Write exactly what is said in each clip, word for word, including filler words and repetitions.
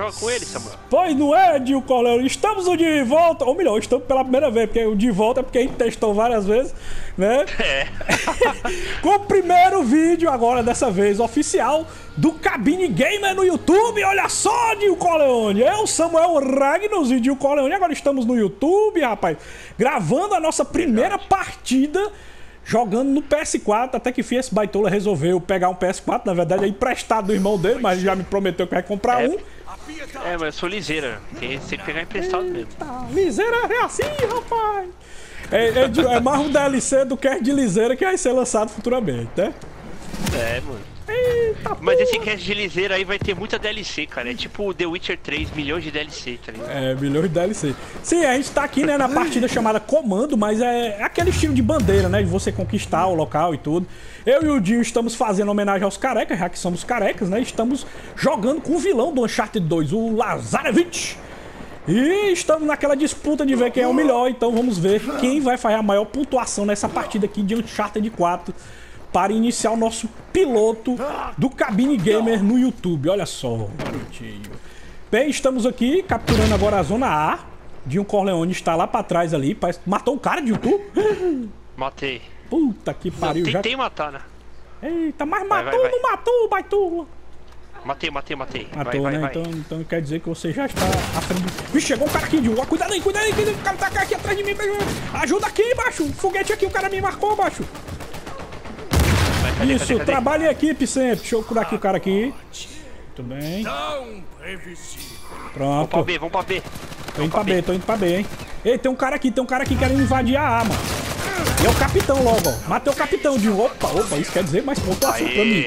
Joga com ele, Samuel. Pois não é, Dio Corleone? Estamos de volta. Ou melhor, estamos pela primeira vez, porque o de volta é porque a gente testou várias vezes, né? É. Com o primeiro vídeo agora, dessa vez, oficial, do Cabine Gamer no YouTube. Olha só, Dio Corleone. Eu, Samuel Ragnos e Dio Corleone. Agora estamos no YouTube, rapaz. Gravando a nossa primeira Verdade. partida. Jogando no P S quatro, até que enfim esse baitola resolveu pegar um P S quatro, na verdade é emprestado do irmão dele, mas já me prometeu que vai comprar é, um. É, mas eu sou liseira, tem que pegar emprestado Eita, mesmo. Liseira é assim, rapaz! É, é, de, é mais um D L C do que de liseira que vai ser lançado futuramente, né? É, mano. Eita, mas esse cast de liseira aí vai ter muita D L C, cara. É tipo The Witcher três, milhões de D L C, tá ligado? É, milhões de D L C. Sim, a gente tá aqui, né, na partida chamada Comando, mas é aquele estilo de bandeira, né, de você conquistar o local e tudo. Eu e o Dio estamos fazendo homenagem aos carecas, já que somos carecas, né, estamos jogando com o vilão do Uncharted dois, o Lazarevich. E estamos naquela disputa de ver quem é o melhor, então vamos ver quem vai fazer a maior pontuação nessa partida aqui de Uncharted quatro. Para iniciar o nosso piloto do Cabine Gamer no YouTube. Olha só, garotinho. Bem, estamos aqui capturando agora a zona A. Dio Corleone está lá para trás ali. Parece... Matou um cara de YouTube? Matei. Puta que pariu. Não, tentei já... matar, né? Eita, mas vai, matou, vai, vai. não matou, baitola. Matei, matei, matei. Matou, vai, né? vai, então, vai. então quer dizer que você já está à frente. Vixe, chegou um cara aqui, Dio. Cuidado aí, cuidado aí. O cara tá aqui atrás de mim. Ajuda aqui, baixo. Foguete aqui, o cara me marcou, baixo. Cadê, Isso, cadê, cadê? trabalho em equipe sempre. Deixa eu curar aqui o cara aqui. Muito bem. Pronto. Vamos pra B, vamos pra B. Tô indo pra B, tô indo pra B, hein. Ei, tem um cara aqui, tem um cara aqui querendo invadir a A, mano. E é o capitão logo, ó. Matei o capitão, Dio. Opa, opa, isso quer dizer mais pontuação pra mim.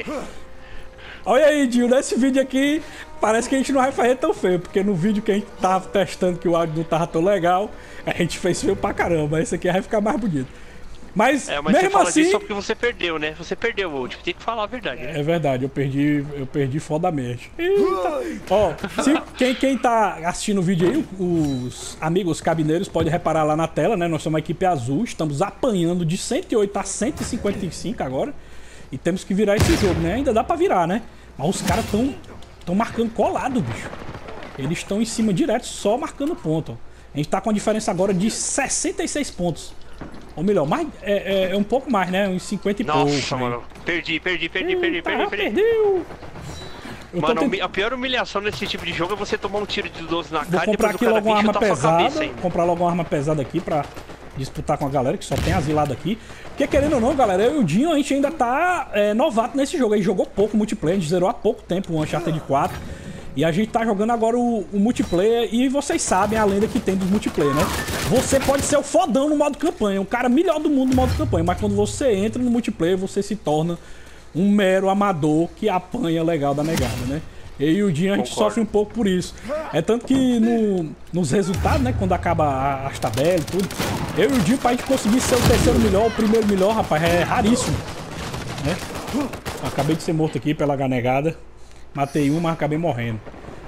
Olha aí, Dio, nesse vídeo aqui, parece que a gente não vai fazer tão feio, porque no vídeo que a gente tava testando que o áudio não tava tão legal, a gente fez feio pra caramba. Esse aqui vai ficar mais bonito. Mas, é, mas mesmo você fala assim... disso só porque você perdeu, né? Você perdeu, Wold. Tem que falar a verdade, né? É verdade, eu perdi, eu perdi fodamente. Eita. Ó, se, quem, quem tá assistindo o vídeo aí, os amigos cabineiros podem reparar lá na tela, né? Nós somos uma equipe azul, estamos apanhando de cento e oito a cento e cinquenta e cinco agora. E temos que virar esse jogo, né? Ainda dá pra virar, né? Mas os caras tão, tão marcando colado, bicho. Eles estão em cima direto, só marcando ponto, ó. A gente tá com a diferença agora de sessenta e seis pontos. Ou melhor, mais, é, é, é um pouco mais, né? Uns cinquenta e pouco. Nossa, mano. Perdi, perdi, perdi, Eita, perdi, perdi, perdi. Perdeu. Mano, tent... a pior humilhação nesse tipo de jogo é você tomar um tiro de doze na cara. Vou comprar aqui logo uma arma pesada. Vou comprar comprar logo uma arma pesada aqui pra disputar com a galera, que só tem asilado aqui. Porque querendo ou não, galera, eu e o Dinho, a gente ainda tá é, novato nesse jogo. A gente jogou pouco multiplayer, a gente zerou há pouco tempo o Uncharted quatro. E a gente tá jogando agora o, o multiplayer. E vocês sabem a lenda que tem dos multiplayer, né? Você pode ser o fodão no modo campanha, o cara melhor do mundo no modo campanha. Mas quando você entra no multiplayer, você se torna um mero amador que apanha legal da negada, né? Eu e o Dinho, a gente Concordo. sofre um pouco por isso. É tanto que no, nos resultados, né? Quando acaba as tabelas e tudo, eu e o Dinho, pra gente conseguir ser o terceiro melhor, o primeiro melhor, rapaz, é raríssimo, né? Acabei de ser morto aqui pela ganegada. Matei um, mas acabei morrendo.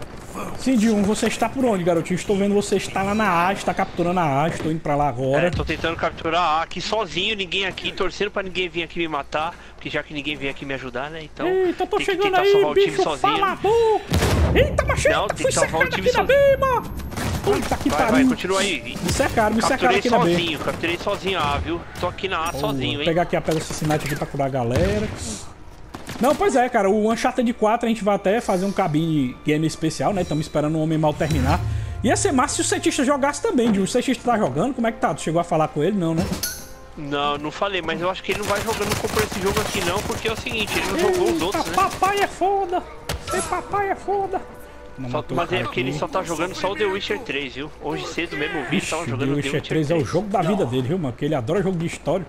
Sim, Dinho, você está por onde, garotinho? Estou vendo você está lá na A, está capturando a A, estou indo pra lá agora. É, tô tentando capturar a A aqui sozinho, ninguém aqui, torcendo pra ninguém vir aqui me matar, porque já que ninguém vem aqui me ajudar, né? Então, eita, tô tem que chegando tentar aí, salvar bicho o time sozinho. Falador. Eita, mas chega, Não, tem fui que salvar o time aqui sozinho. na B, mano. Puta que vai, pariu. vai, continua aí. Me cercaram, me cercaram Capturei aqui na B. sozinho, capturei sozinho a A, viu? Tô aqui na A Oh, sozinho, vou hein? pegar aqui a pedra assassinate aqui pra curar a galera. Não, pois é, cara, o Uncharted quatro a gente vai até fazer um cabine game especial, né? Estamos esperando o Homem Mal terminar. Ia ser massa se o Cetista jogasse também, Gil. O Cetista tá jogando? Como é que tá? Tu chegou a falar com ele? Não, né? Não, não falei, mas eu acho que ele não vai jogando, não comprou esse jogo aqui não, porque é o seguinte, ele não Eita, jogou os outros, né? Papai é foda! Ei, papai é foda! Só, mas é porque ele só tá jogando só o The Witcher três, viu? Hoje cedo mesmo eu vi, Ixi, tava o jogando The Witcher três é o jogo da vida dele, viu, mano? Porque ele adora jogo de história.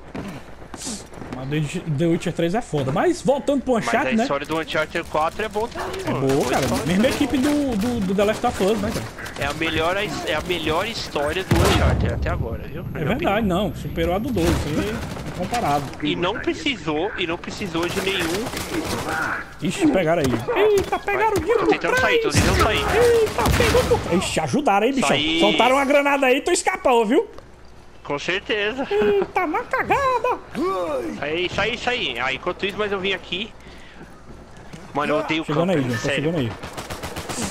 Mas The Witcher três é foda. Mas voltando pro Uncharted, né? Mas a história do Uncharted quatro é boa também, é mano. boa, cara. Mesma equipe do, do, do The Last of Us, né, cara? É a melhor, é a melhor história do Uncharted até agora, viu? É verdade, não. Superou a do dois, isso aí é incomparável. E não precisou, e não precisou de nenhum... Ixi, pegaram aí. Eita, pegaram o Dinho. Tô tentando sair, tô tentando sair. Eita, pegou. Ixi, ajudaram aí, bichão. Saí. Soltaram uma granada aí e tu escapou, viu? Com certeza. Eita, na cagada. Aí, saí, saí. Aí, enquanto isso, mas eu vim aqui. Mano, eu odeio o Chegando campo, aí, Dinho, tô sério. chegando aí.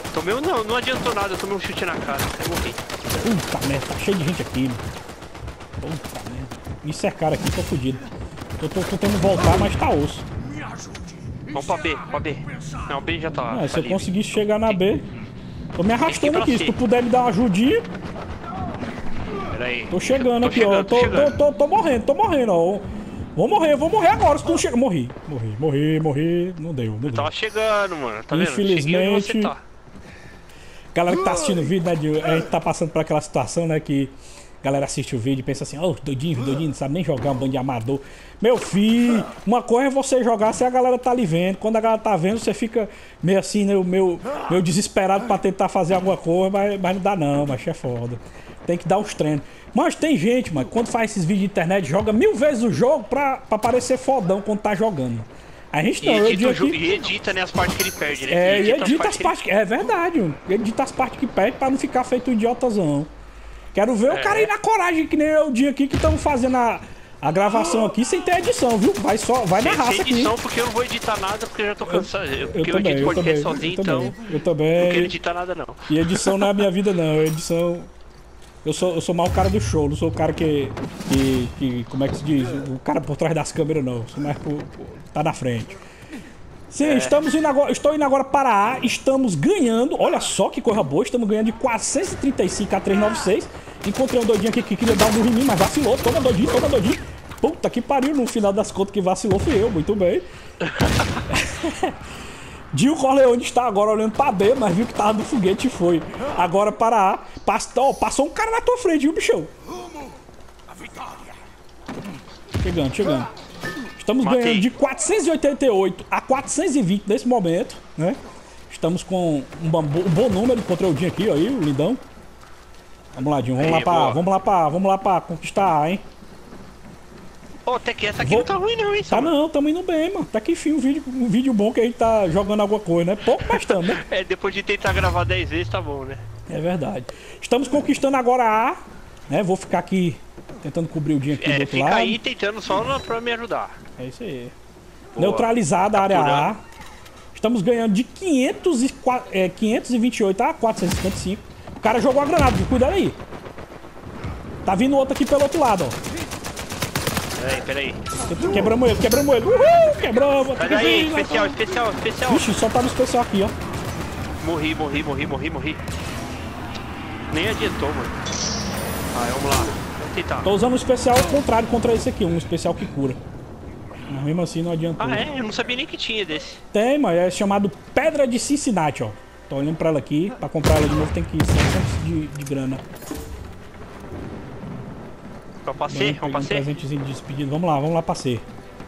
Tomei um não, não adiantou nada, eu tomei um chute na cara, eu morri. Puta merda, tá cheio de gente aqui, mano. Puta merda. Me cercaram aqui, tô fudido. Eu tô, tô tentando voltar, mas tá osso. Vamos pra B, pra B. Não, B já tá. Ah, tá se eu livre. conseguir chegar na B. Tô me arrastando pra aqui, C. se tu puder me dar uma ajudinha. Pera aí. Tô chegando Tô aqui, chegando, ó. tô Tô, chegando. tô, tô, tô morrendo, tô morrendo, ó. Vou morrer, vou morrer agora se tu não chega. Morri, morri, morri, morri. Não deu, não deu. Tava chegando, mano. Tá vendo? Infelizmente. Cheguei onde você tá. Galera que tá assistindo o vídeo, né, de, a gente tá passando por aquela situação, né, que a galera assiste o vídeo e pensa assim, ó, oh, doidinho, doidinho, não sabe nem jogar, um bando de amador. Meu filho, uma coisa é você jogar se a galera tá ali vendo. Quando a galera tá vendo, você fica meio assim, né, meio, meio desesperado pra tentar fazer alguma coisa, mas, mas não dá não, mas é foda. Tem que dar os treinos. Mas tem gente, mano, quando faz esses vídeos de internet, joga mil vezes o jogo pra, pra parecer fodão quando tá jogando. A gente não, E eu edita, digo o jogo- aqui... e edita, né, as partes que ele perde, né? É, e edita as que ele- partes que... É verdade, mano. Edita as partes que perde pra não ficar feito idiotazão. Quero ver É. o cara ir na coragem, que nem eu o dia aqui que estamos fazendo a, a gravação aqui sem ter edição, viu? Vai só, vai na Sem- raça sem aqui. edição, porque eu não vou editar nada, porque eu já tô cansado. Eu, Eu porque eu, também, edito eu podcast também, sozinho, eu então. também. Eu Não quero também. editar nada, não. E edição não é a minha vida, não. Edição... Eu sou, eu sou mal o cara do show, não sou o cara que, que, que... Como é que se diz? O cara por trás das câmeras, não. Sou mais por... por tá na frente. Sim, É. estamos indo agora, estou indo agora para A, estamos ganhando, olha só que coisa boa, estamos ganhando de quatrocentos e trinta e cinco a trezentos e noventa e seis. Encontrei um doidinho aqui que queria dar um murro em mim, mas vacilou, toma doidinho, toma doidinho. Puta que pariu, no final das contas que vacilou fui eu, muito bem. Dio Corleone está agora olhando para B, mas viu que tava do foguete e foi. Agora para A, passa, ó, passou um cara na tua frente, viu, bichão? Chegando, chegando. Estamos Matei. ganhando de quatrocentos e oitenta e oito a quatrocentos e vinte nesse momento, né? Estamos com um, bambu, um bom número, encontrei o Dinho aqui, ó, aí, o lindão. Vamos lá, Dinho, vamos Aí, lá pra, boa. vamos lá pra, vamos lá pra conquistar A, hein? Pô, até que essa aqui Vou- não tá ruim, não, hein, Tá Samuel? não, tamo indo bem, mano. Tá que enfim um vídeo, um vídeo bom que a gente tá jogando alguma coisa, né? Pouco, mas tamo, né? É, depois de tentar gravar dez vezes, tá bom, né? É verdade. Estamos conquistando agora A, né? Vou ficar aqui tentando cobrir o Dinho aqui do É, outro fica lado. aí tentando só na- pra me ajudar. É isso aí. Boa. Neutralizada a área A. Capturando. Estamos ganhando de quinhentos e qua- é, quinhentos e vinte e oito a quatrocentos e cinquenta e cinco. O cara jogou a granada, viu? Cuidado aí. Tá vindo outro aqui pelo outro lado, ó. Peraí, peraí. Quebramos ele, quebramos ele. Uhul, quebramos. Sai Tem que daí, vir, especial, vai. especial, especial. Vixe, só tá no especial aqui, ó. Morri, morri, morri, morri, morri. Nem adiantou, mano. Aí, vamos lá. Vamos tentar. Tô usando um especial ao contrário contra esse aqui, um especial que cura. Mas mesmo assim não adiantou. Ah, é? Eu não sabia nem que tinha desse. Tem, mas é chamado Pedra de Cincinnati, ó. Tô olhando pra ela aqui. Pra comprar ela de novo tem que ir seiscentos de, de grana. Pra Bem, passeio, peguei vamos um passeio. presentezinho de despedida. Vamos lá, vamos lá, passeio.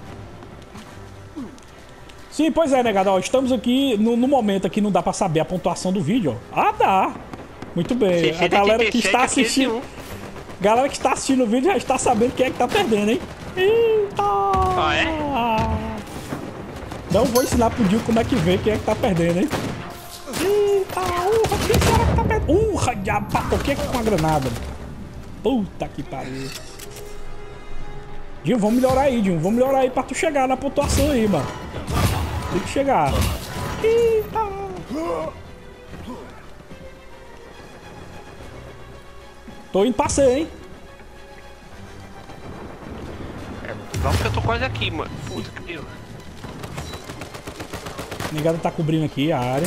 Sim, pois é, negado. Ó, estamos aqui no, no momento aqui, não dá pra saber a pontuação do vídeo, ó. Ah, dá. Muito bem. A galera que está assistindo... Galera que está assistindo o vídeo já está sabendo quem é que tá perdendo, hein? Eita! Ah, é? Não vou ensinar pro Dio como é que vê quem é que tá perdendo, hein? Eita! Urra! Quem será que tá perdendo? Urra! Diabo! Papoquei aqui com a granada. Puta que pariu. Dinho, vamos melhorar aí, Dinho. Vamos melhorar aí pra tu chegar na pontuação aí, mano. Tem que chegar. Eita! Tô indo passeio, hein? Vamos que eu tô quase aqui, mano. Puta que pariu. A negada tá cobrindo aqui a área.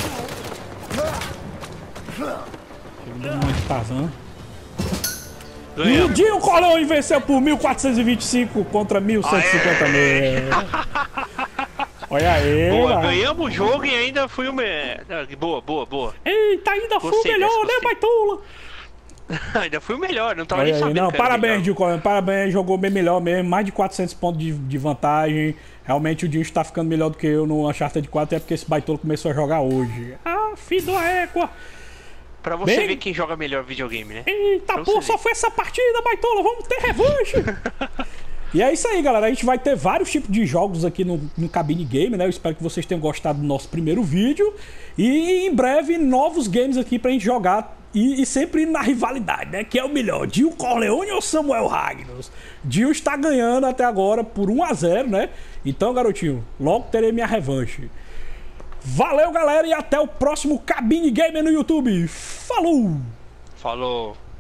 Chegando muito de Tarzan. E o Ganhamos. Dinho Corleone venceu por mil quatrocentos e vinte e cinco contra mil cento e cinquenta mil. Olha aí, Boa, mano. ganhamos o jogo e ainda fui o melhor. Boa, boa, boa. Eita, ainda foi o Gostei melhor, dessa, né, gostei. Baitola? Ainda fui o melhor, não tava Olha nem aí, sabendo. não, que era parabéns, melhor. Dinho Corleone, parabéns, jogou bem melhor mesmo, mais de quatrocentos pontos de, de vantagem. Realmente o Dinho está ficando melhor do que eu no Uncharted quatro, é porque esse Baitola começou a jogar hoje. Ah, filho da égua. Pra você Bem- ver quem joga melhor videogame, né? Eita, Pra pô, você só ver. foi essa partida, Baitola, vamos ter revanche. E é isso aí, galera. A gente vai ter vários tipos de jogos aqui no, no Cabine Game, né? Eu espero que vocês tenham gostado do nosso primeiro vídeo. E em breve, novos games aqui pra gente jogar. E, e sempre na rivalidade, né? Que é o melhor, Dio Corleone ou Samuel Ragnos? Dio está ganhando até agora por um a zero, né? Então, garotinho, logo terei minha revanche. Valeu, galera, e até o próximo Cabine Gamer no YouTube. Falou! Falou.